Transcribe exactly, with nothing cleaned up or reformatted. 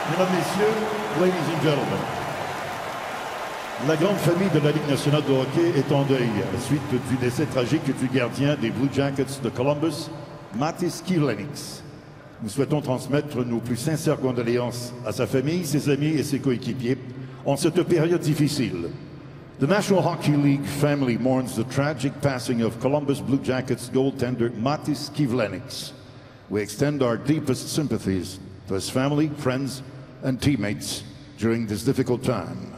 Mesdames, Messieurs, ladies and gentlemen, la grande famille de la Ligue nationale de hockey est en deuil à la suite du décès tragique du gardien des Blue Jackets de Columbus, Matīss Kivlenieks. Nous souhaitons transmettre nos plus sincères condoléances à sa famille, ses amis et ses coéquipiers en cette période difficile. The National Hockey League family mourns the tragic passing of Columbus Blue Jackets goaltender Matīss Kivlenieks. We extend our deepest sympathies to his family, friends, and teammates during this difficult time.